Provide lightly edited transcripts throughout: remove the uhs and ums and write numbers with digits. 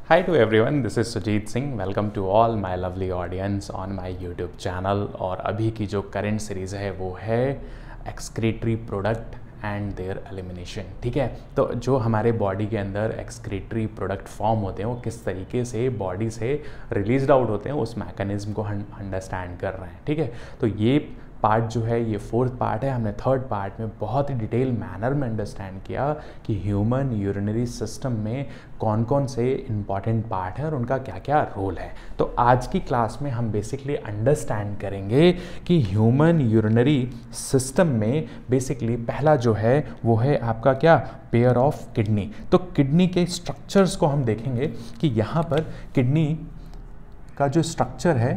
Hi to everyone, this is Sujit Singh. Welcome to all my lovely audience on my YouTube channel. और अभी की जो current series है वो है excretory product and their elimination. ठीक है, तो जो हमारे बॉडी के अंदर एक्सक्रीटरी प्रोडक्ट फॉर्म होते हैं वो किस तरीके से बॉडी से रिलीज्ड आउट होते हैं उस मैकेनिज्म को हम अंडरस्टैंड कर रहे हैं। ठीक है, तो ये पार्ट जो है ये फोर्थ पार्ट है। हमने थर्ड पार्ट में बहुत ही डिटेल मैनर में अंडरस्टैंड किया कि ह्यूमन यूरिनरी सिस्टम में कौन कौन से इंपॉर्टेंट पार्ट है और उनका क्या क्या रोल है। तो आज की क्लास में हम बेसिकली अंडरस्टैंड करेंगे कि ह्यूमन यूरिनरी सिस्टम में बेसिकली पहला जो है वो है आपका क्या, पेयर ऑफ किडनी। तो किडनी के स्ट्रक्चर्स को हम देखेंगे कि यहाँ पर किडनी का जो स्ट्रक्चर है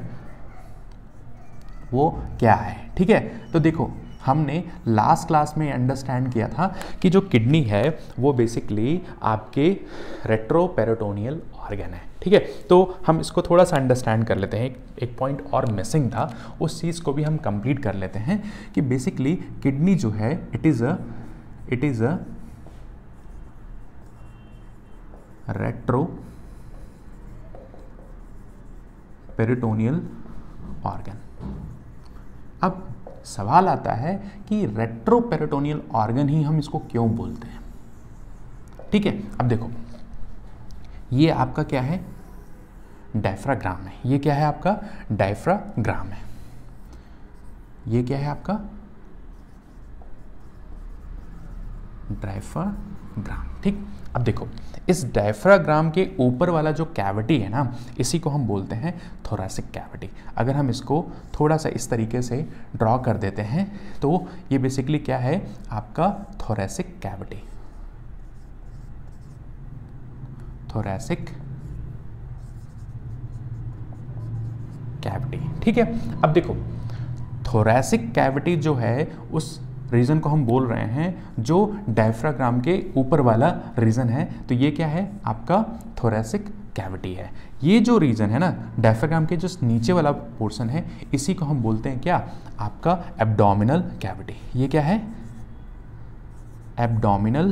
वो क्या है। ठीक है, तो देखो हमने लास्ट क्लास में अंडरस्टैंड किया था कि जो किडनी है वो बेसिकली आपके रेट्रोपेरिटोनियल ऑर्गन है। ठीक है, तो हम इसको थोड़ा सा अंडरस्टैंड कर लेते हैं। एक पॉइंट और मिसिंग था, उस चीज़ को भी हम कंप्लीट कर लेते हैं कि बेसिकली किडनी जो है it is a retroperitoneal organ. अब सवाल आता है कि रेट्रोपेरिटोनियल ऑर्गन ही हम इसको क्यों बोलते हैं। ठीक है, अब देखो ये आपका क्या है, डायफ्राग्राम है। ये क्या है आपका, डायफ्राग्राम है। ये क्या है आपका, डायफ्राग्राम। ठीक, अब देखो इस डायफ्राग्राम के ऊपर वाला जो कैविटी है ना, इसी को हम बोलते हैं थोरैसिक कैविटी। अगर हम इसको थोड़ा सा इस तरीके से ड्रॉ कर देते हैं तो ये बेसिकली क्या है आपका थोरैसिक कैविटी। Thoracic cavity. ठीक है, अब देखो थोरैसिक कैविटी जो है उस रीजन को हम बोल रहे हैं जो डायफ्राग्राम के ऊपर वाला रीजन है। तो ये क्या है आपका थोरैसिक कैविटी है। ये जो रीजन है ना डायफ्राग्राम के जस्ट नीचे वाला पोर्शन है, इसी को हम बोलते हैं क्या, आपका एब्डोमिनल कैविटी। ये क्या है, एब्डोमिनल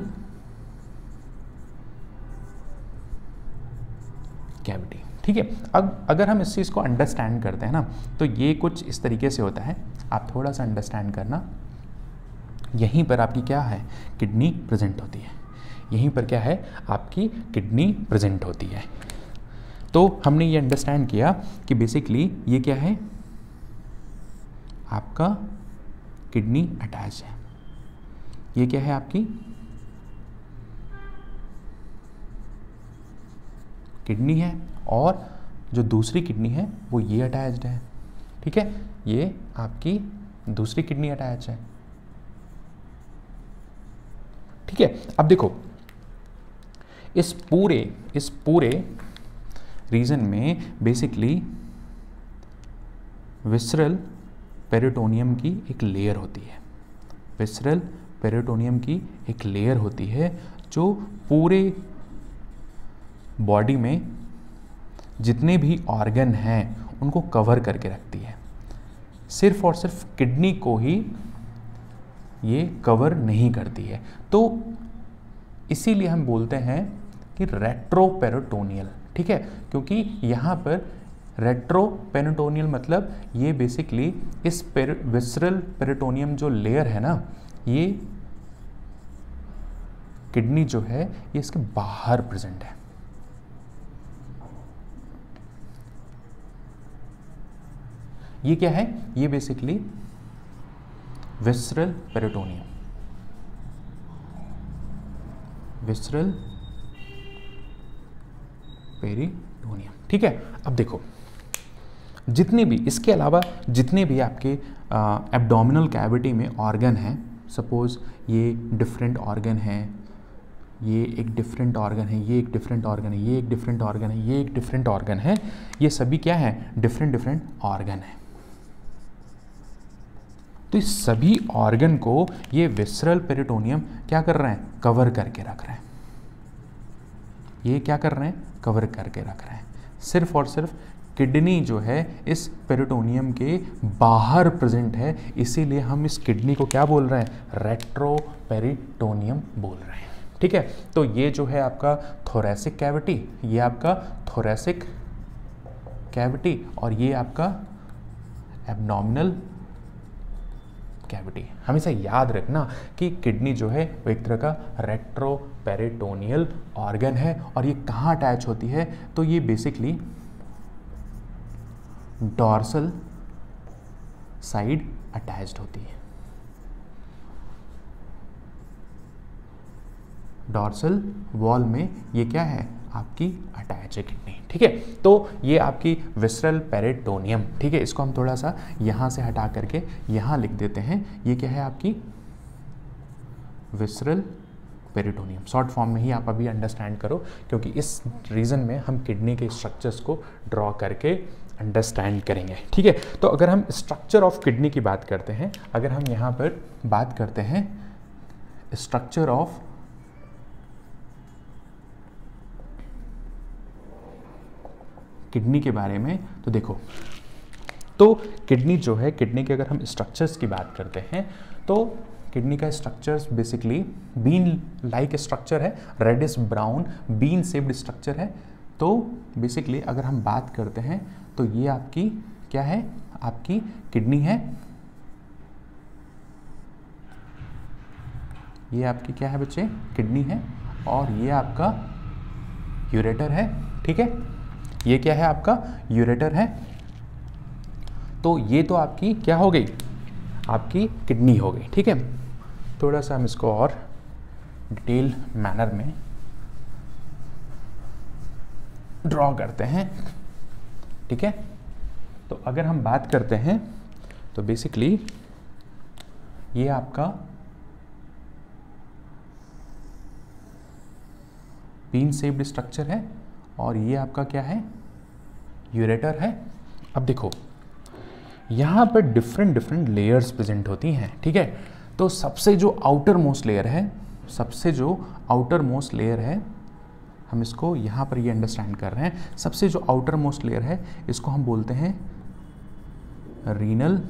कैविटी। ठीक है, अब अगर हम इस चीज़ को अंडरस्टैंड करते हैं ना तो ये कुछ इस तरीके से होता है। आप थोड़ा सा अंडरस्टैंड करना, यहीं पर आपकी क्या है, किडनी प्रेजेंट होती है। यहीं पर क्या है आपकी किडनी प्रेजेंट होती है। तो हमने ये अंडरस्टैंड किया कि बेसिकली ये क्या है आपका किडनी अटैच है। ये क्या है आपकी किडनी है और जो दूसरी किडनी है वो ये अटैच्ड है। ठीक है, ये आपकी दूसरी किडनी अटैच है। ठीक है, अब देखो इस पूरे रीजन में बेसिकली विसरल पेरिटोनियम की एक लेयर होती है। विसरल पेरिटोनियम की एक लेयर होती है जो पूरे बॉडी में जितने भी ऑर्गन हैं उनको कवर करके रखती है। सिर्फ और सिर्फ किडनी को ही ये कवर नहीं करती है। तो इसीलिए हम बोलते हैं कि रेट्रोपेरिटोनियल। ठीक है, क्योंकि यहाँ पर रेट्रोपेरिटोनियल मतलब ये बेसिकली इस विसरल पेरिटोनियम जो लेयर है ना, ये किडनी जो है ये इसके बाहर प्रेजेंट है। ये क्या है, ये basically visceral peritoneum, visceral peritoneum. ठीक है, अब देखो जितने भी इसके अलावा जितने भी आपके एब्डोमिनल कैविटी में ऑर्गन हैं, सपोज ये डिफरेंट ऑर्गन है, ये एक डिफरेंट ऑर्गन है, ये एक डिफरेंट ऑर्गन है, ये एक डिफरेंट ऑर्गन है, ये एक डिफरेंट ऑर्गन है, ये सभी क्या है, डिफरेंट ऑर्गन है। तो इस सभी ऑर्गन को ये विसरल पेरिटोनियम क्या कर रहे हैं, कवर करके रख रहे हैं। ये क्या कर रहे हैं, कवर करके रख रहे हैं। सिर्फ और सिर्फ किडनी जो है इस पेरिटोनियम के बाहर प्रेजेंट है, इसीलिए हम इस किडनी को क्या बोल रहे हैं, रेट्रोपेरिटोनियम बोल रहे हैं। ठीक है। तो ये जो है आपका थोरेसिक कैविटी, ये आपका थोरेसिक कैविटी, और ये आपका एब्डोमिनल कैविटी। हमेशा याद रखना कि किडनी जो है वो एक तरह का रेट्रोपेरिटोनियल ऑर्गन है, और ये कहाँ अटैच होती है, तो ये बेसिकली डॉर्सल साइड अटैच्ड होती है, डॉर्सल वॉल में ये क्या है आपकी अटैच है किडनी, ठीक है। तो ये आपकी विसरल पेरिटोनियम, ठीक है, इसको हम थोड़ा सा यहाँ से हटा करके यहाँ लिख देते हैं। ये क्या है आपकी विसरल पेरिटोनियम, शॉर्ट फॉर्म में ही आप अभी अंडरस्टैंड करो, क्योंकि इस रीजन में हम किडनी के स्ट्रक्चर्स को ड्रॉ करके अंडरस्टैंड करेंगे, ठीक है। तो अगर हम स्ट्रक्चर ऑफ किडनी की बात करते हैं, अगर हम यहाँ पर बात करते हैं स्ट्रक्चर ऑफ किडनी के बारे में, तो देखो, तो किडनी जो है, किडनी के अगर हम स्ट्रक्चर्स की बात करते हैं, तो किडनी का structures basically bean like structure है, reddish brown bean shaped structure है। तो बेसिकली अगर हम बात करते हैं तो ये आपकी क्या है, आपकी किडनी है, ये आपकी क्या है बच्चे, किडनी है, और ये आपका यूरेटर है, ठीक है, ये क्या है आपका यूरेटर है। तो ये तो आपकी क्या हो गई, आपकी किडनी हो गई, ठीक है। थोड़ा सा हम इसको और डिटेल मैनर में ड्रॉ करते हैं, ठीक है। तो अगर हम बात करते हैं तो बेसिकली ये आपका बीन शेप्ड स्ट्रक्चर है, और ये आपका क्या है, यूरेटर है। अब देखो यहाँ पर डिफरेंट लेयर्स प्रेजेंट होती हैं, ठीक है। तो सबसे जो आउटर मोस्ट लेयर है, सबसे जो आउटर मोस्ट लेयर है, हम इसको यहाँ पर ये अंडरस्टैंड कर रहे हैं, सबसे जो आउटर मोस्ट लेयर है इसको हम बोलते हैं रीनल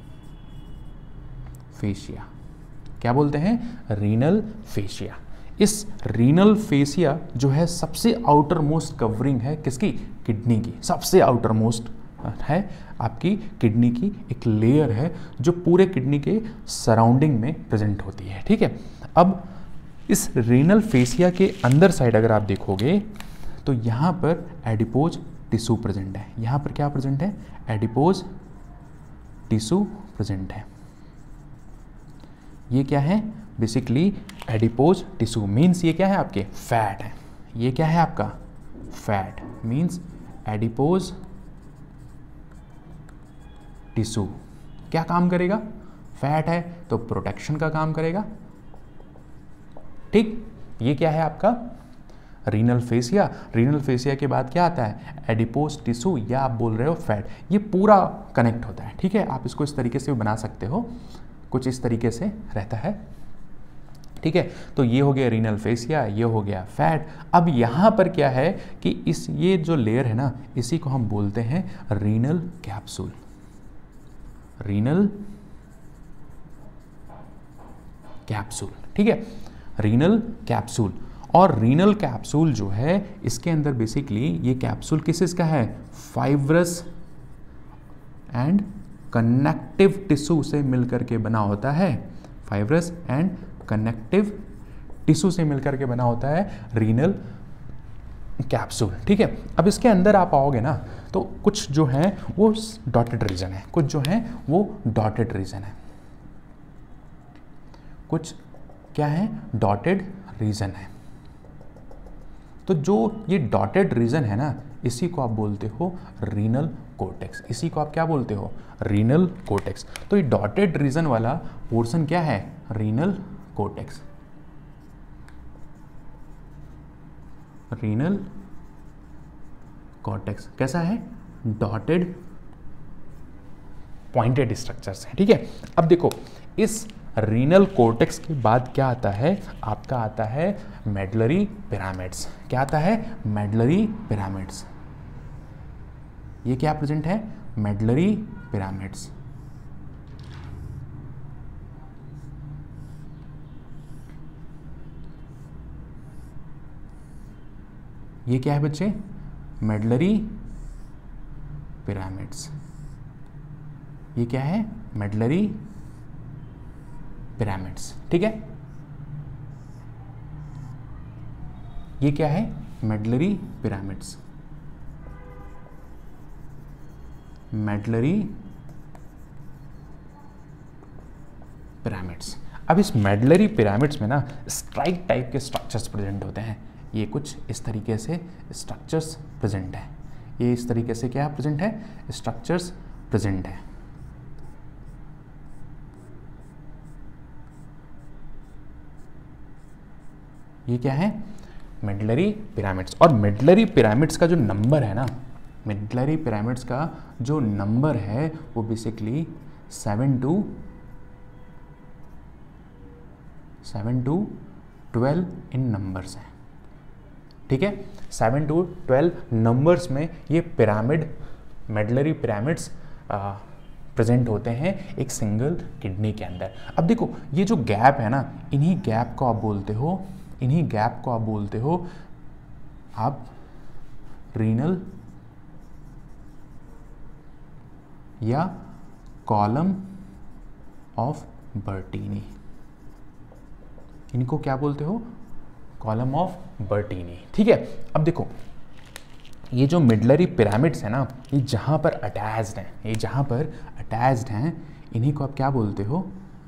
फेशिया। क्या बोलते हैं, रीनल फेशिया। इस रीनल फेशिया जो है सबसे आउटर मोस्ट कवरिंग है किसकी, किडनी की, सबसे आउटर मोस्ट है आपकी किडनी की एक लेयर है जो पूरे किडनी के सराउंडिंग में प्रेजेंट होती है, ठीक है। अब इस रीनल फेशिया के अंदर साइड अगर आप देखोगे तो यहाँ पर एडिपोज टिश्यू प्रेजेंट है, यहाँ पर क्या प्रेजेंट है, एडिपोज टिश्यू प्रेजेंट है। ये क्या है, बेसिकली एडिपोज टिश्यू मीन्स ये क्या है आपके फैट है, ये क्या है आपका फैट मीन्स एडिपोज टिश्यू। क्या काम करेगा, फैट है तो प्रोटेक्शन का काम करेगा, ठीक। ये क्या है आपका रीनल फेशिया। रीनल फेशिया के बाद क्या आता है, एडिपोज टिश्यू, या आप बोल रहे हो फैट। ये पूरा कनेक्ट होता है, ठीक है। आप इसको इस तरीके से बना सकते हो, कुछ इस तरीके से रहता है, ठीक है। तो ये हो गया रीनल फेशिया, ये हो गया फैट। अब यहाँ पर क्या है कि इस ये जो लेयर है ना, इसी को हम बोलते हैं रीनल कैप्सूल, रीनल कैप्सूल, ठीक है, रीनल कैप्सूल। और रीनल कैप्सूल जो है इसके अंदर बेसिकली ये कैप्सूल किस का है, फाइब्रस एंड कनेक्टिव टिश्यू से मिलकर के बना होता है, फाइब्रस एंड कनेक्टिव टिश्यू से मिलकर के बना होता है रीनल कैप्सूल, ठीक है। अब इसके अंदर आप आओगे ना तो कुछ जो है वो डॉटेड रीजन है, कुछ जो है वो डॉटेड रीजन है, कुछ क्या है, डॉटेड रीजन है। तो जो ये डॉटेड रीजन है ना, इसी को आप बोलते हो रीनल कोर्टेक्स, इसी को आप क्या बोलते हो, रीनल कोर्टेक्स। तो ये डॉटेड रीजन वाला पोर्शन क्या है, रीनल कोर्टेक्स, रीनल कॉर्टेक्स कैसा है, डॉटेड पॉइंटेड स्ट्रक्चर्स है, ठीक है। अब देखो इस रीनल कोर्टेक्स के बाद क्या आता है, आपका आता है मेडलरी पिरामिड्स। क्या आता है, मेडलरी पिरामिड्स। ये क्या प्रेजेंट है, मेडलरी पिरामिड्स। ये क्या है बच्चे? Medullary pyramids. ये क्या है? Medullary pyramids. ठीक है, ये क्या है? Medullary pyramids. Medullary pyramids. अब इस मेडलरी पिरामिड्स में ना स्ट्राइक टाइप के स्ट्रक्चर्स प्रेजेंट होते हैं। ये कुछ इस तरीके से स्ट्रक्चर्स प्रेजेंट है। ये इस तरीके से क्या प्रेजेंट है? स्ट्रक्चर्स प्रेजेंट है। ये क्या है? Medullary pyramids. और मेडलरी पिरामिड्स का जो नंबर है ना, मेडलरी पिरामिड्स का जो नंबर है वो बेसिकली 7 to 12 इन नंबर्स हैं। ठीक है, 7 to 12 नंबर्स में ये पिरामिड, मेडलरी पिरामिड्स प्रेजेंट होते हैं एक सिंगल किडनी के अंदर। अब देखो ये जो गैप है ना, इन्हीं गैप को आप बोलते हो आप रीनल या कॉलम ऑफ बर्टीनी। इनको क्या बोलते हो? Column of Bertini. ठीक है, अब देखो ये जो मिडलरी पिरामिड्स है ना, ये जहां पर अटैच्ड हैं, इन्हीं को आप क्या बोलते हो?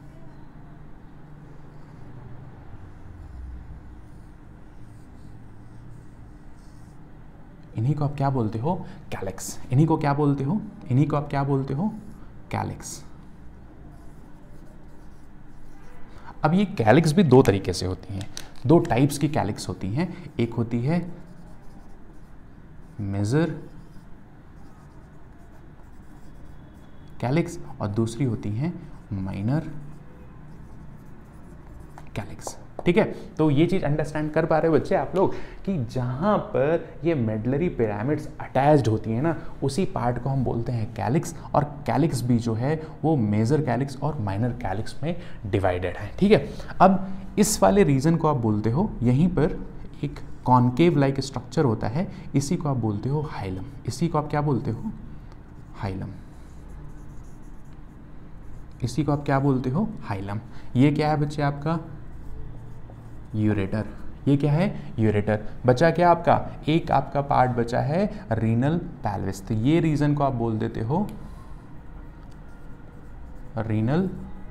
इन्हीं को आप क्या बोलते हो? कैलिक्स। इन्हीं को आप क्या बोलते हो? कैलिक्स। अब ये कैलिक्स भी दो तरीके से होती हैं, दो टाइप्स की कैलिक्स होती हैं। एक होती है मेजर कैलिक्स और दूसरी होती है माइनर कैलिक्स। ठीक है, तो ये चीज अंडरस्टैंड कर पा रहे हो बच्चे आप लोग कि जहां पर ये मेडलरी पिरामिड्स अटैच्ड होती है ना, उसी पार्ट को हम बोलते हैं कैलिक्स। और कैलिक्स भी जो है वो मेजर कैलिक्स और माइनर कैलिक्स में डिवाइडेड है। ठीक है, अब इस वाले रीजन को आप बोलते हो, यहीं पर एक कॉन्केव लाइक स्ट्रक्चर होता है, इसी को आप बोलते हो हाइलम। इसी को आप क्या बोलते हो? हाइलम। इसी को आप क्या बोलते हो? हाइलम। ये क्या है बच्चे आपका? यूरेटर। ये क्या है? यूरेटर। बचा क्या आपका? एक आपका पार्ट बचा है रीनल पैल्विस। तो ये रीजन को आप बोल देते हो रीनल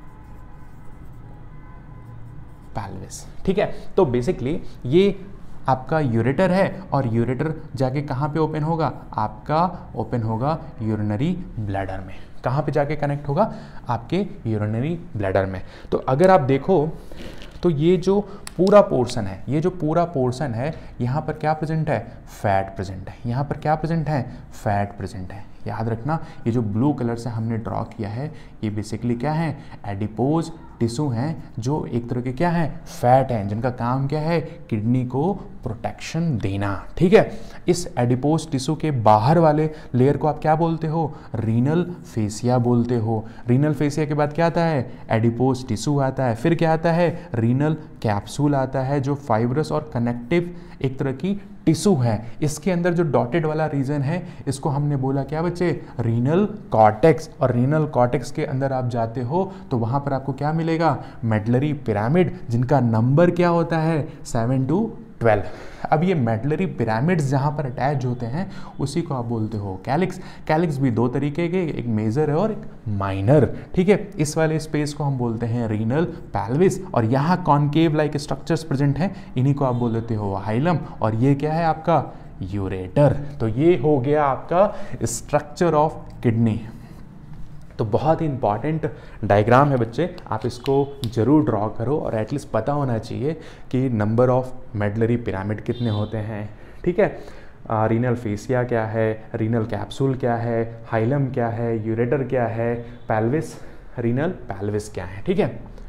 पैल्विस। ठीक है, तो बेसिकली ये आपका यूरेटर है और यूरेटर जाके कहाँ पे ओपन होगा? आपका ओपन होगा यूरिनरी ब्लैडर में। कहाँ पे जाके कनेक्ट होगा? आपके यूरिनरी ब्लैडर में। तो अगर आप देखो तो ये जो पूरा पोर्शन है, यहाँ पर क्या प्रेजेंट है? फैट प्रेजेंट है। यहाँ पर क्या प्रेजेंट है? फैट प्रेजेंट है। याद रखना, ये जो ब्लू कलर से हमने ड्रॉ किया है, ये बेसिकली क्या है? एडिपोज टिश्यू हैं, जो एक तरह के क्या हैं? फैट हैं, जिनका काम क्या है? किडनी को प्रोटेक्शन देना। ठीक है, इस एडिपोज टिश्यू के बाहर वाले लेयर को आप क्या बोलते हो? रीनल फेसिया बोलते हो। रीनल फेसिया के बाद क्या आता है? एडिपोज टिश्यू आता है। फिर क्या आता है? रीनल कैप्सूल आता है, जो फाइब्रस और कनेक्टिव एक तरह की टिश्यू है। इसके अंदर जो डॉटेड वाला रीजन है, इसको हमने बोला क्या बच्चे? Renal cortex. और रीनल कॉर्टेक्स के अंदर आप जाते हो तो वहां पर आपको क्या मिलेगा? मेडलरी पिरामिड, जिनका नंबर क्या होता है? 7 to 12। अब ये मेडलरी पिरामिड्स जहाँ पर अटैच होते हैं, उसी को आप बोलते हो कैलिक्स। कैलिक्स भी दो तरीके के, एक मेजर है और एक माइनर। ठीक है, इस वाले स्पेस को हम बोलते हैं रीनल पैल्विस, और यहाँ कॉन्केव लाइक स्ट्रक्चर्स प्रेजेंट हैं, इन्हीं को आप बोल देते हो हाइलम। और ये क्या है आपका? यूरेटर। तो ये हो गया आपका स्ट्रक्चर ऑफ किडनी। तो बहुत ही इंपॉर्टेंट डायग्राम है बच्चे, आप इसको जरूर ड्रॉ करो और एटलीस्ट पता होना चाहिए कि नंबर ऑफ मेडलरी पिरामिड कितने होते हैं। ठीक है, रीनल फेसिया क्या है, रीनल कैप्सूल क्या है, हाइलम क्या है, यूरेटर क्या है, पैल्विस, रीनल पैल्विस क्या है। ठीक है,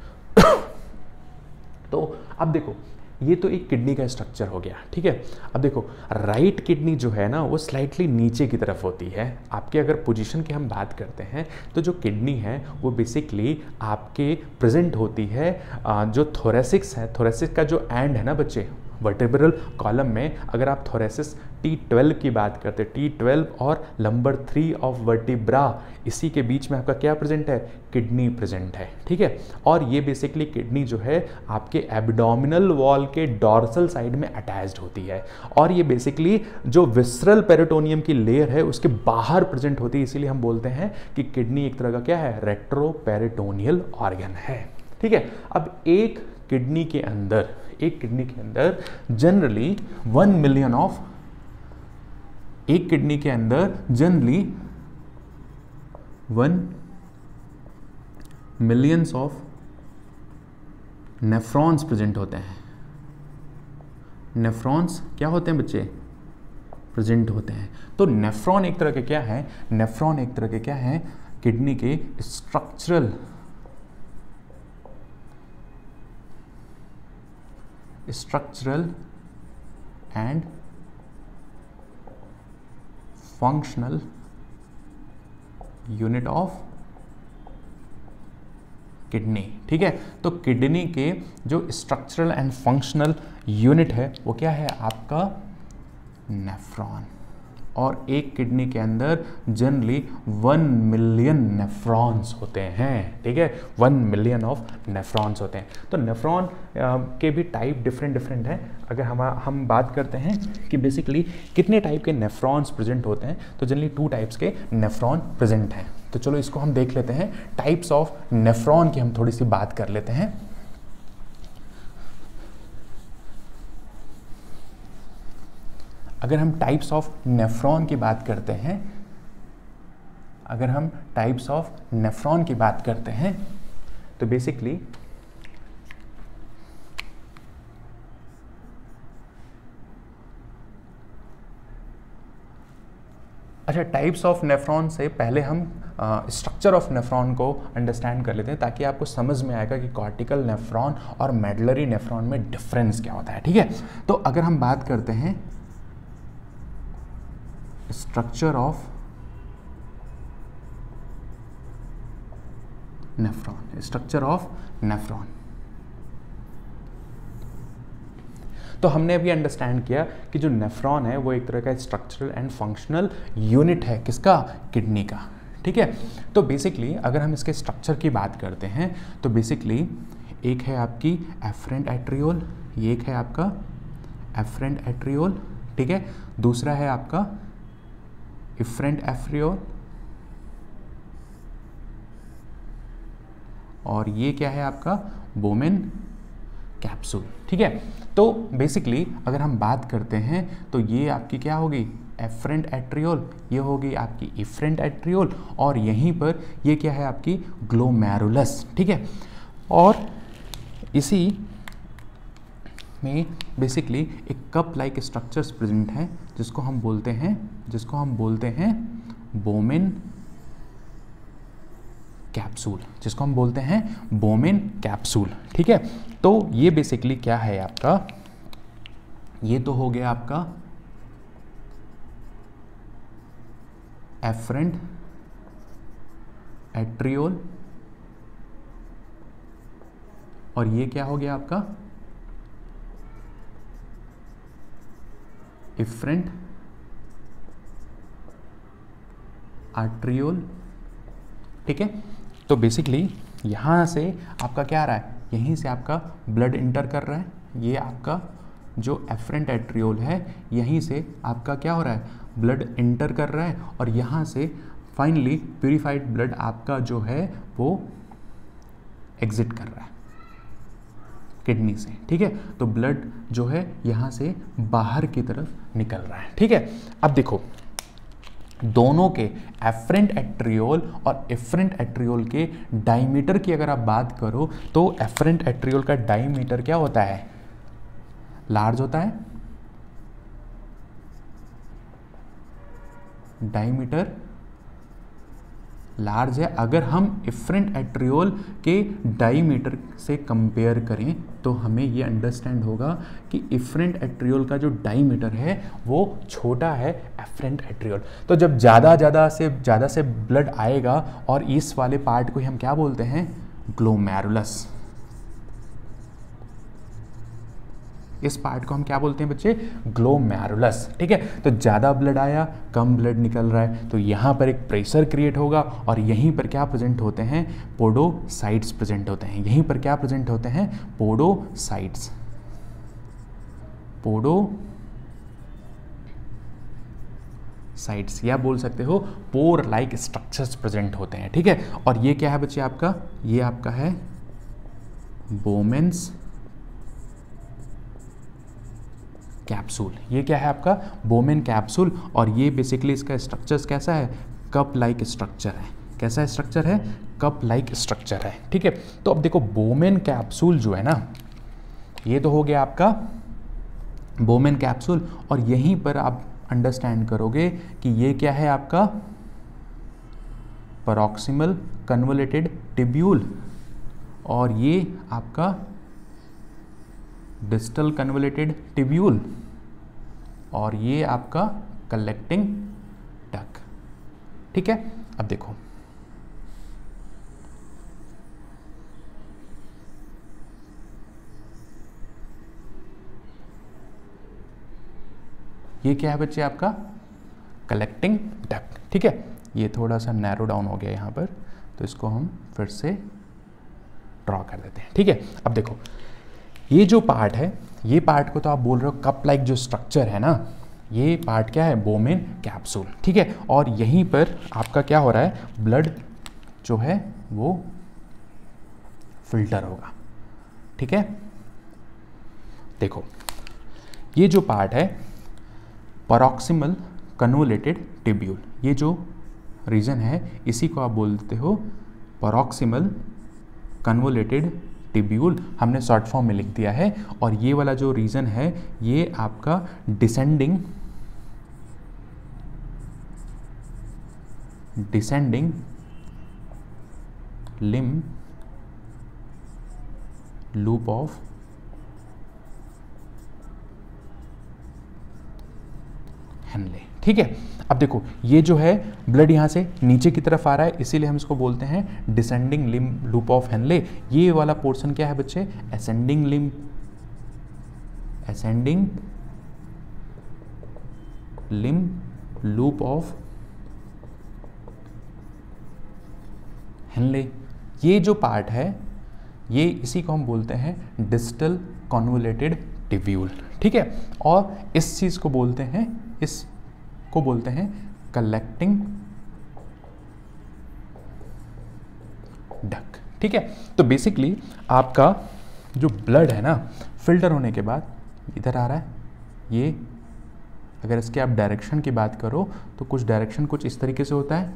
तो अब देखो ये तो एक किडनी का स्ट्रक्चर हो गया। ठीक है, अब देखो राइट किडनी जो है ना, वो स्लाइटली नीचे की तरफ होती है। आपके अगर पोजीशन की हम बात करते हैं तो जो किडनी है वो बेसिकली आपके प्रेजेंट होती है जो थोरेसिक्स है, थोरेसिक का जो एंड है ना बच्चे, वर्टेब्रल कॉलम में अगर आप थोरेसिस T12 की बात करते हैं, T12 और नंबर 3 ऑफ वर्टिब्रा, इसी के बीच में आपका क्या प्रेजेंट है, किडनी प्रेजेंट है, ठीक है। और ये बेसिकली किडनी जो है आपके एब्डोमिनल वॉल के डॉर्सल साइड में अटैच्ड होती है, और ये बेसिकली जो विसरल पेरिटोनियम की लेयर है उसके बाहर प्रेजेंट होती है, इसीलिए हम बोलते हैं कि किडनी एक तरह का क्या है, रेट्रोपेरिटोनियल ऑर्गन है, ठीक है। अब एक किडनी के अंदर जनरली 1 मिलियन ऑफ, एक किडनी के अंदर generally 1 millions of nephrons present होते हैं। नेफ्रॉन्स क्या होते हैं बच्चे, प्रेजेंट होते हैं। तो नेफ्रॉन एक तरह के क्या है, नेफ्रॉन एक तरह के क्या है, किडनी के structural and functional unit of kidney, ठीक है। तो किडनी के जो स्ट्रक्चरल एंड फंक्शनल यूनिट है वो क्या है, आपका नेफ्रॉन। और एक किडनी के अंदर जनरली 1 मिलियन नेफ्रॉन्स होते हैं, ठीक है, 1 मिलियन ऑफ नेफ्रॉन्स होते हैं। तो नेफ्रॉन के भी टाइप डिफरेंट हैं। अगर हम बात करते हैं कि बेसिकली कितने टाइप के नेफ्रॉन्स प्रेजेंट होते हैं, तो जनरली 2 टाइप्स के नेफ्रॉन प्रेजेंट हैं। तो चलो इसको हम देख लेते हैं, टाइप्स ऑफ नेफ्रॉन की हम थोड़ी सी बात कर लेते हैं। अगर हम टाइप्स ऑफ नेफ्रॉन की बात करते हैं, तो बेसिकली अच्छा, टाइप्स ऑफ नेफ्रॉन से पहले हम स्ट्रक्चर ऑफ नेफ्रॉन को अंडरस्टैंड कर लेते हैं, ताकि आपको समझ में आएगा कि कॉर्टिकल नेफ्रॉन और मेडुलरी नेफ्रॉन में डिफरेंस क्या होता है, ठीक है। तो अगर हम बात करते हैं स्ट्रक्चर ऑफ नेफ्रॉन, तो हमने अभी अंडरस्टैंड किया कि जो नेफ्रॉन है वो एक तरह का स्ट्रक्चरल एंड फंक्शनल यूनिट है, किसका, किडनी का, ठीक है। तो बेसिकली अगर हम इसके स्ट्रक्चर की बात करते हैं, तो बेसिकली एक है आपकी एफरेंट एट्रियोल, ये एक है आपका एफरेंट एट्रियोल, ठीक है। दूसरा है आपका इफरेंट एफ्रियोल, और ये क्या है आपका बोमेन कैप्सूल, ठीक है। तो बेसिकली अगर हम बात करते हैं तो ये आपकी क्या होगी, एफरेंट एट्रियोल, ये होगी आपकी इफरेंट एट्रियोल, और यहीं पर ये क्या है आपकी ग्लोमेरुलस, ठीक है। और इसी में बेसिकली एक कप लाइक स्ट्रक्चर्स प्रेजेंट हैं, जिसको हम बोलते हैं बोमेन कैप्सूल, ठीक है। तो ये बेसिकली क्या है आपका, ये तो हो गया आपका एफरेंट एट्रियोल, और ये क्या हो गया आपका इफरेंट आर्ट्रियोल, ठीक है। तो बेसिकली यहाँ से आपका क्या आ रहा है, यहीं से आपका ब्लड इंटर कर रहा है, ये आपका जो एफरेंट एट्रियोल है यहीं से आपका क्या हो रहा है, ब्लड इंटर कर रहा है, और यहाँ से फाइनली प्यूरिफाइड ब्लड आपका जो है वो एग्जिट कर रहा है किडनी से, ठीक है। तो ब्लड जो है यहाँ से बाहर की तरफ निकल रहा है, ठीक है। अब देखो दोनों के एफरेंट एट्रियोल और इफरेंट एट्रियोल के डायमीटर की अगर आप बात करो, तो एफरेंट एट्रियोल का डायमीटर क्या होता है, लार्ज होता है, डायमीटर लार्ज है। अगर हम इफरेंट एट्रियोल के डायमीटर से कंपेयर करें तो हमें ये अंडरस्टैंड होगा कि इफरेंट एट्रियोल का जो डायमीटर है वो छोटा है एफरेंट एट्रियोल। तो जब ज़्यादा से ब्लड आएगा और इस वाले पार्ट को हम क्या बोलते हैं, ग्लोमेरुलस, इस पार्ट को हम क्या बोलते हैं बच्चे? ग्लोमेरुलस। ठीक है, तो ज़्यादा ब्लड आया, कम ब्लड निकल रहा है, तो यहाँ पर एक प्रेशर क्रिएट होगा और यहीं पर क्या प्रेजेंट होते हैं? पोडोसाइट्स प्रेजेंट होते हैं। यहीं पर क्या प्रेजेंट होते हैं? पोडोसाइट्स। साइट्स, या बोल सकते हो पोर लाइक स्ट्रक्चर्स प्रेजेंट होते हैं। ठीक है, और ये क्या है बच्चे आपका? ये आपका है बोमेन्स कैप्सूल। ये क्या है आपका? Bowman capsule. और ये बेसिकली इसका स्ट्रक्चर्स कैसा है? कप लाइक स्ट्रक्चर है। कैसा स्ट्रक्चर है? कप लाइक स्ट्रक्चर है। ठीक है, तो अब देखो बोमेन कैप्सूल जो है ना, ये तो हो गया आपका बोमेन कैप्सूल, और यहीं पर आप अंडरस्टैंड करोगे कि ये क्या है आपका? पैरोक्सिमल कन्वोलेटेड टिब्यूल, और ये आपका डिस्टल कन्वोलेटेड टिब्यूल, और ये आपका कलेक्टिंग डक्ट। ठीक है, अब देखो ये क्या है बच्चे आपका? Collecting duct. ठीक है, ये थोड़ा सा नैरो डाउन हो गया यहाँ पर, तो इसको हम फिर से ड्रॉ कर देते हैं। ठीक है, अब देखो ये जो पार्ट है, ये पार्ट को तो आप बोल रहे हो कप लाइक जो स्ट्रक्चर है ना, ये पार्ट क्या है? Bowman capsule. ठीक है, और यहीं पर आपका क्या हो रहा है? ब्लड जो है वो फिल्टर होगा। ठीक है, देखो ये जो पार्ट है पैरोक्सिमल कन्वोलेटेड टिब्यूल, ये जो रीजन है इसी को आप बोलते हो पैरोक्सिमल कन्वोलेटेड टिब्यूल। हमने शॉर्ट फॉर्म में लिख दिया है। और ये वाला जो रीजन है ये आपका descending limb loop of Henle. ठीक है, अब देखो ये जो है ब्लड यहाँ से नीचे की तरफ आ रहा है, इसीलिए हम इसको बोलते हैं descending limb loop of Henle. ये वाला पोर्शन क्या है बच्चे? Ascending limb loop of Henle. ये जो पार्ट है ये इसी को हम बोलते हैं डिस्टल कन्वोलेटेड टिब्यूल। ठीक है, और इस चीज को बोलते हैं कलेक्टिंग डक्ट। ठीक है, तो बेसिकली आपका जो ब्लड है ना, फिल्टर होने के बाद इधर आ रहा है। ये अगर इसके आप डायरेक्शन की बात करो तो कुछ डायरेक्शन कुछ इस तरीके से होता है।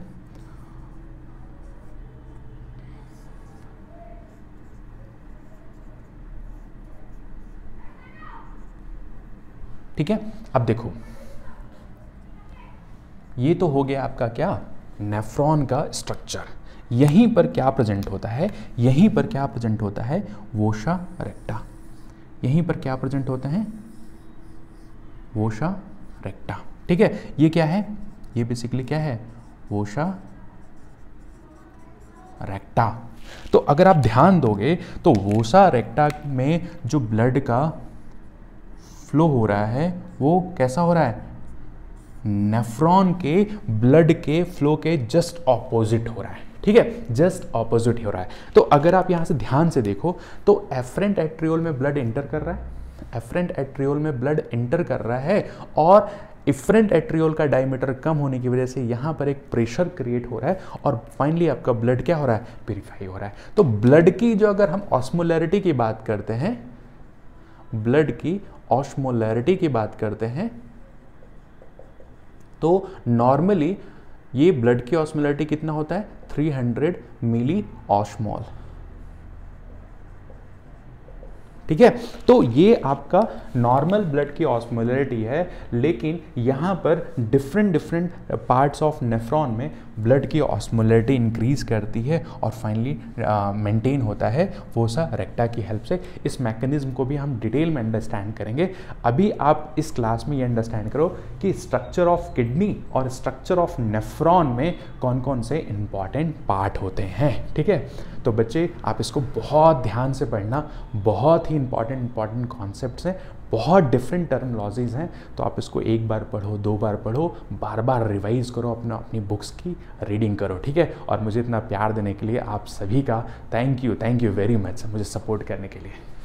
ठीक है, अब देखो ये तो हो गया आपका क्या? नेफ्रॉन का स्ट्रक्चर। यहीं पर क्या प्रेजेंट होता है? यहीं पर क्या प्रेजेंट होता है? वोसा रेक्टा। यहीं पर क्या प्रेजेंट होता है? वोसा रेक्टा। ठीक है, ये क्या है? ये बेसिकली क्या है? वोसा रेक्टा। तो अगर आप ध्यान दोगे तो वोसा रेक्टा में जो ब्लड का फ्लो हो रहा है वो कैसा हो रहा है? नेफ्रॉन के ब्लड के फ्लो के जस्ट ऑपोजिट हो रहा है। ठीक है, जस्ट ऑपोजिट हो रहा है। तो अगर आप यहां से ध्यान से देखो तो एफरेंट एट्रियोल में ब्लड एंटर कर रहा है, एफरेंट एट्रियोल में ब्लड एंटर कर रहा है, और इफरेंट एट्रियोल का डायमीटर कम होने की वजह से यहां पर एक प्रेशर क्रिएट हो रहा है, और फाइनली आपका ब्लड क्या हो रहा है? प्यूरिफाई हो रहा है। तो ब्लड की जो अगर हम ऑस्मोलैरिटी की बात करते हैं, ब्लड की ऑस्मोलैरिटी की बात करते हैं तो नॉर्मली ये ब्लड की ऑस्मोलैरिटी कितना होता है? 300 मिली ऑस्मोल। ठीक है, तो ये आपका नॉर्मल ब्लड की ऑस्मोलैरिटी है, लेकिन यहाँ पर डिफरेंट पार्ट्स ऑफ नेफ्रॉन में ब्लड की ऑस्मोलैरिटी इंक्रीज करती है और फाइनली मेंटेन होता है वोसा रेक्टा की हेल्प से। इस मैकेनिज्म को भी हम डिटेल में अंडरस्टैंड करेंगे। अभी आप इस क्लास में ये अंडरस्टैंड करो कि स्ट्रक्चर ऑफ किडनी और स्ट्रक्चर ऑफ नेफ्रॉन में कौन कौन से इंपॉर्टेंट पार्ट होते हैं। ठीक है, तो तो बच्चे आप इसको बहुत ध्यान से पढ़ना, बहुत ही इंपॉर्टेंट कॉन्सेप्ट्स हैं, बहुत डिफरेंट टर्मोलॉजीज़ हैं, तो आप इसको एक बार पढ़ो, 2 बार पढ़ो, बार बार रिवाइज़ करो, अपनी बुक्स की रीडिंग करो, ठीक है। और मुझे इतना प्यार देने के लिए आप सभी का थैंक यू वेरी मच, मुझे सपोर्ट करने के लिए।